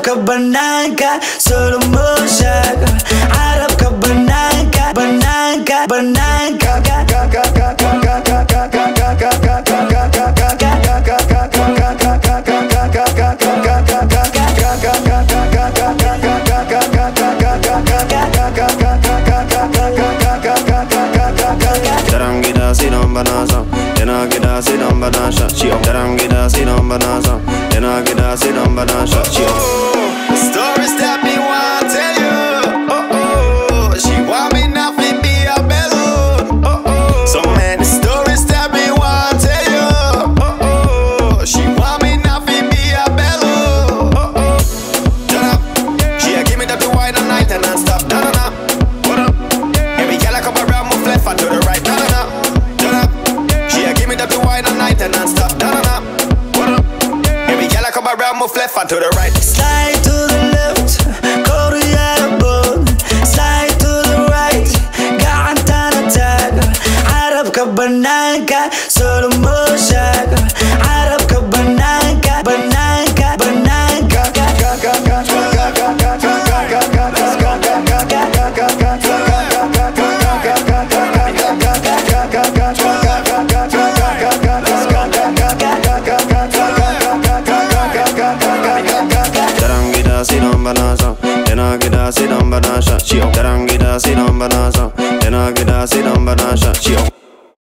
Arabka banaanka solo moshaka Arabka banaanka banaanka banaanka Darangida si non banasa, Yanagida si non banasa, Chio. Darangida si non banasa, Yanagida si non banasa, Chio. The stories that me want tell you. Oh oh, she want me not to be a balloon. Oh oh, so many stories that me want tell you. Oh oh, she want me not to be a balloon. Oh oh, turn up. She give me that to wine all night and non-stop. Na na na, what up? Every girl I come around, move left and to the right. Na na na, turn up. She give me that to wine all night and non-stop. Na na na, what up? Every girl I come around, move left and to the right. Slide to the left, go to your boat. Slide to the right, gacantana taaga Arabka banaanka solo moshaka Arabka banaanka banaanka banaanka Darangida si non banasa, Yanagida si non banasa, Chio. Darangida si non banasa, Yanagida si non banasa, Chio.